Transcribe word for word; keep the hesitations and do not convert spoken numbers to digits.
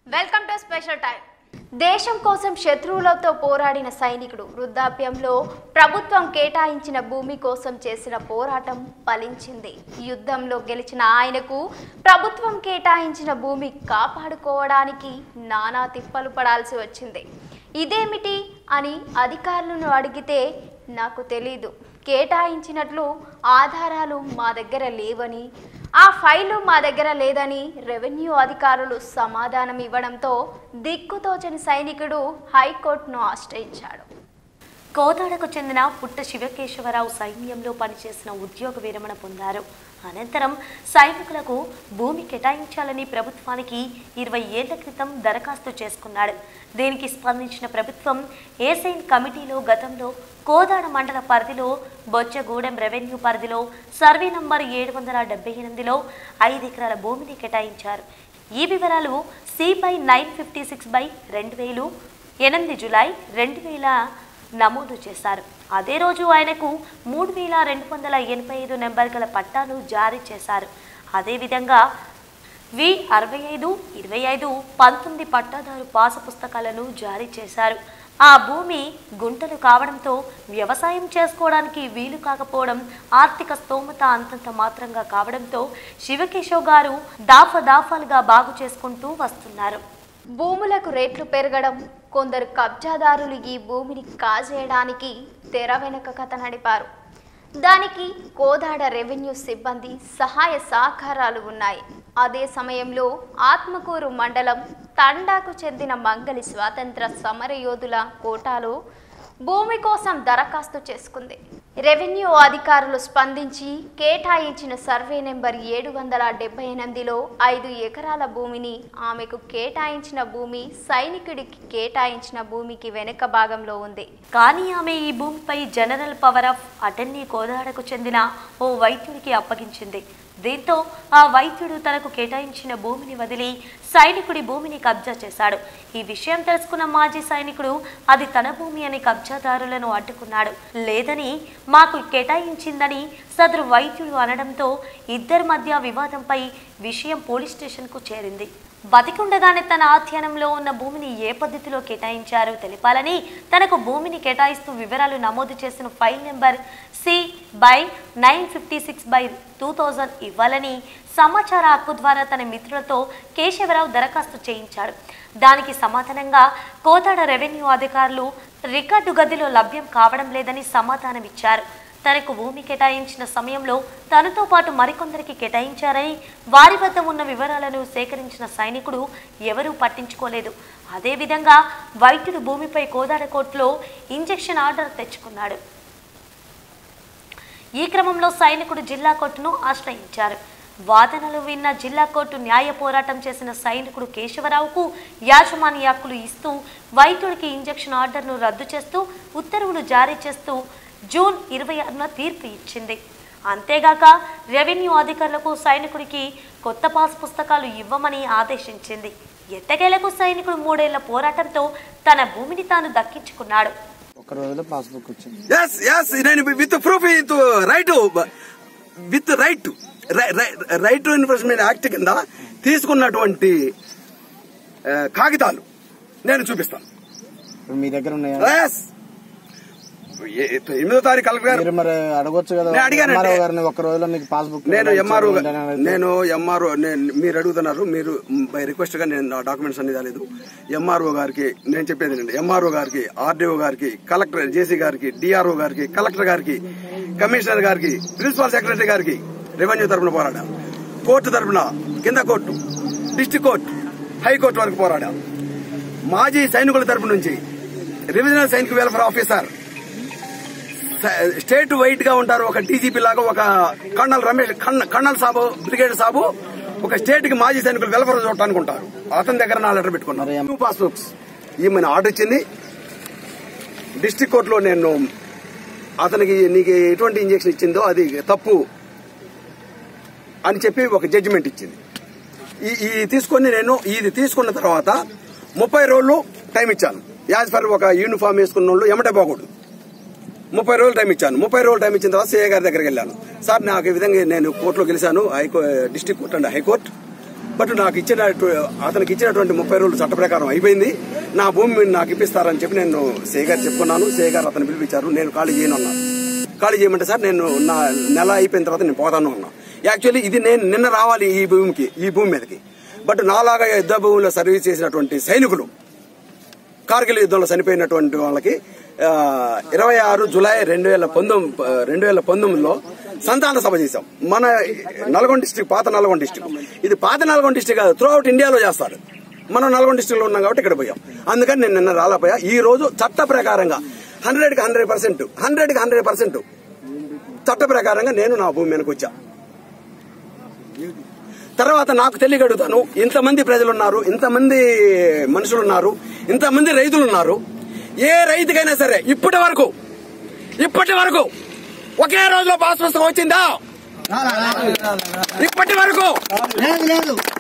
Welcome to special time. దేశం కోసం శత్రువులతో పోరాడిన సైనికుడు వృద్ధాప్యంలో ప్రభుత్వం కేటాయించిన భూమి కోసం చేసిన పోరాటం ఫలించింది. యుద్ధంలో గెలిచిన ఆయనకు ప్రభుత్వం కేటాయించిన భూమి కాపాడుకోవడానికి నానా తిప్పలు పడాల్సి వచ్చింది. ఇదేమిటి అని అధికారులను అడిగితే నాకు తెలీదు, కేటాయించినట్లు ఆధారాలు మా దగ్గర లేవని, ఆ ఫైలు మా దగ్గర లేదని రెవెన్యూ అధికారులు సమాధానం ఇవ్వడంతో దిక్కుతోచని సైనికుడు హైకోర్టును ఆశ్రయించాడు. కోదాడకు చెందిన పుట్ట శివకేశవరావు సైన్యంలో పనిచేసిన ఉద్యోగ విరమణ పొందారు. అనంతరం సైనికులకు భూమి కేటాయించాలని ప్రభుత్వానికి ఇరవై ఏళ్ల క్రితం దరఖాస్తు చేసుకున్నాడు. దీనికి స్పందించిన ప్రభుత్వం ఏసైన్ కమిటీలో గతంలో కోదాడ మండల పరిధిలో బొచ్చగూడెం రెవెన్యూ పరిధిలో సర్వే నంబర్ ఏడు వందల డెబ్బై ఎనిమిదిలో ఐదు ఎకరాల భూమిని కేటాయించారు. ఈ వివరాలు C by nine fifty six by రెండు వేలు ఎనిమిది జూలై రెండు వేల నమోదు చేశారు. అదే రోజు ఆయనకు మూడు వేల రెండు వందల ఎనభై ఐదు నెంబర్ గల పట్టాను జారీ చేశారు. అదేవిధంగా వి అరవై ఐదు ఇరవై ఐదు పంతొమ్మిది పట్టాదారు పాస పుస్తకాలను జారీ చేశారు. ఆ భూమి గుంటలు కావడంతో వ్యవసాయం చేసుకోవడానికి వీలు కాకపోవడం, ఆర్థిక స్తోమత అంతంత మాత్రంగా కావడంతో శివకేశవ్ గారు దాఫదాఫాలుగా బాగు చేసుకుంటూ వస్తున్నారు. భూములకు రేట్లు పెరగడం, కొందరు కబ్జాదారులు ఈ భూమిని కాజేయడానికి తెర వెనుక కథ నడిపారు. దానికి కోదాడ రెవెన్యూ సిబ్బంది సహాయ సహకారాలు ఉన్నాయి. అదే సమయంలో ఆత్మకూరు మండలం తండాకు చెందిన మంగళి స్వాతంత్ర సమరయోధుల కోటాలో భూమి కోసం దరఖాస్తు చేసుకుంది. రెవెన్యూ అధికారులు స్పందించి కేటాయించిన సర్వే నెంబర్ ఏడు వందల డెబ్బై ఎనిమిదిలో ఐదు ఎకరాల భూమిని ఆమెకు కేటాయించిన భూమి సైనికుడికి కేటాయించిన భూమికి వెనుక భాగంలో ఉంది. కానీ ఆమె ఈ భూమిపై జనరల్ పవర్ ఆఫ్ అటర్నీ కోదాడకు చెందిన ఓ వైద్యుడికి అప్పగించింది. దీంతో ఆ వైద్యుడు తనకు కేటాయించిన భూమిని వదిలి సైనికుడి భూమిని కబ్జా చేశాడు. ఈ విషయం తెలుసుకున్న మాజీ సైనికుడు అది తన భూమి అని కబ్జాదారులను అడ్డుకున్నాడు. లేదని మాకు కేటాయించిందని సదరు వైద్యుడు అనడంతో ఇద్దరి మధ్య వివాదంపై విషయం పోలీస్ స్టేషన్కు చేరింది. బతికుండగానే తన ఆధ్యానంలో ఉన్న భూమిని ఏ పద్ధతిలో కేటాయించారో తెలిపాలని, తనకు భూమిని కేటాయిస్తూ వివరాలు నమోదు చేసిన file number C by nine fifty six by two thousand ఇవ్వాలని సమాచార హక్కు ద్వారా తన మిత్రులతో కేశవరావు దరఖాస్తు చేయించాడు. దానికి సమాధానంగా కోదాడ రెవెన్యూ అధికారులు రికార్డు గదిలో లభ్యం కావడం లేదని సమాధానం ఇచ్చారు. తనకు భూమి కేటాయించిన సమయంలో తనతో పాటు మరికొందరికి కేటాయించారని, వారి వద్ద ఉన్న వివరాలను సేకరించిన సైనికుడు ఎవరూ పట్టించుకోలేదు. అదేవిధంగా వైద్యుడు భూమిపై కోదాడ కోర్టులో ఇంజెక్షన్ ఆర్డర్ తెచ్చుకున్నాడు. ఈ క్రమంలో సైనికుడు జిల్లా కోర్టును ఆశ్రయించారు. వాదనలు విన్న జిల్లా కోర్టు న్యాయ పోరాటం చేసిన సైనికుడు కేశవరావుకు యాజమాన్య హక్కులు ఇస్తూ వైద్యుడికి ఇంజెక్షన్ ఆర్డర్ను రద్దు చేస్తూ ఉత్తర్వులు జారీ చేస్తూ జూన్ ఇరవై ఆరున తీర్పు ఇచ్చింది. అంతేగాక రెవెన్యూ అధికారులకు సైనికుడికి కొత్త పాస్ పుస్తకాలు ఇవ్వమని ఆదేశించింది. ఎట్టకేలకు సైనికుడు మూడేళ్ల పోరాటంతో తన భూమిని తాను దక్కించుకున్నాడు. ఒక రోజులో పాస్బుక్ వచ్చింది. yes yes నేను with proof with right with right right to information act కింద తీసుకున్నటువంటి కాగితాలు నేను చూపిస్తాను. మీ దగ్గర ఉన్నాయా? ఎనిమిదో తారీఖు కలెక్టర్ గారు మరి అడగొచ్చు కదా. అడిగాను ఒక రోజులో మీకు పాస్బుక్. నేను ఎంఆర్ఓ నేను ఎంఆర్ఓ మీరు అడుగుతున్నారు, మీరు బై రిక్వెస్ట్ గా నేను డాక్యుమెంట్స్ అన్ని రాలేదు. ఎంఆర్ఓ గారికి నేను చెప్పేది అండి, ఎంఆర్ఓ గారికి, ఆర్డీఓ గారికి, కలెక్టర్ జేసీ గారికి, డిఆర్ఓ గారికి, కలెక్టర్ గారికి, కమిషనర్ గారికి, ప్రిన్సిపల్ సెక్రటరీ గారికి రెవెన్యూ తరఫున పోరాడా, కోర్టు తరఫున కింద కోర్టు, డిస్టిక్ కోర్టు, హైకోర్టు వరకు పోరాడా. మాజీ సైనికుల తరఫు నుంచి రివిజనల్ సైనిక వెల్ఫేర్ ఆఫీసర్, స్టేట్ వైట్ గా ఉంటారు, ఒక డీజీపీ లాగా ఒక కర్నల్ రమేష్ కర్నల్ సాబు, బ్రిగేడ్ సాబు, ఒక స్టేట్ కి మాజీ సైనికులు వెల్ఫేర్ చూడటానికి ఉంటారు. అతని దగ్గర నా లెటర్ పెట్టుకున్నారు. టూ పాస్బుక్స్ ఈమె ఆర్డర్ ఇచ్చింది. డిస్టిక్ కోర్టులో నేను అతనికి నీకు ఎటువంటి ఇంజెక్షన్ ఇచ్చిందో అది తప్పు అని చెప్పి ఒక జడ్జిమెంట్ ఇచ్చింది. ఈ తీసుకుని నేను ఇది తీసుకున్న తర్వాత ముప్పై రోజులు టైం ఇచ్చాను. యాజ్ పర్ ఒక యూనిఫామ్ వేసుకున్న వాళ్ళు ఎమ్మటే బాగోడు. ముప్పై రోజులు టైం ఇచ్చాను. ముప్పై రోజులు టైం ఇచ్చిన తర్వాత సీఏ గారి దగ్గరికి వెళ్ళాను. సార్ నాకు ఈ విధంగా నేను కోర్టులో గెలిచాను, హైకో district court and high court, but నాకు ఇచ్చిన అతనికి ఇచ్చినటువంటి ముప్పై రోజులు చట్ట ప్రకారం అయిపోయింది. నా భూమి నాకు ఇప్పిస్తారని చెప్పి నేను సే గారు చెప్పుకున్నాను. సే గారు అతను పిలిపించారు. నేను ఖాళీ చేయను అన్నాను. ఖాళీ చేయమంటే సార్ నేను నా నెల అయిపోయిన తర్వాత నేను పోతాను అన్నా. యాక్చువల్లీ ఇది నేను నిన్న రావాలి ఈ భూమికి, ఈ భూమి మీదకి. బట్ నాలాగా యుద్ధ భూమిలో సర్వీస్ చేసినటువంటి సైనికులు, కార్గిల్ యుద్ధంలో చనిపోయినటువంటి వాళ్ళకి ఇరవై ఆరు జులై రెండు వేల పంతొమ్మిది రెండు వేల పంతొమ్మిదిలో సంతాన సభ చేశాం. మన నల్గొండ డిస్టిక్, పాత నల్గొండ డిస్టిక్. ఇది పాత నల్గొండ డిస్టిక్ కాదు, త్రూ అవుట్ ఇండియాలో చేస్తారు. మనం నల్గొండ డిస్టిక్ లో ఉన్నాం కాబట్టి ఇక్కడ పోయాం. అందుకని నేను నిన్న రాలేపోయా. ఈ రోజు చట్ట ప్రకారంగా హండ్రెడ్ కి హండ్రెడ్ పర్సెంట్ హండ్రెడ్ కి హండ్రెడ్ పర్సెంట్ చట్ట ప్రకారంగా నేను నా భూమి మీదకి వచ్చా. తర్వాత నాకు తెలియగడుగుతాను, ఇంతమంది ప్రజలు ఉన్నారు, ఇంతమంది మనుషులు ఉన్నారు, ఇంతమంది రైతులు ఉన్నారు. ఏ రైతుకైనా సరే ఇప్పటి వరకు ఇప్పటి వరకు ఒకే రోజులో పాస్ పుస్తకం వచ్చిందా? ఇప్పటి వరకు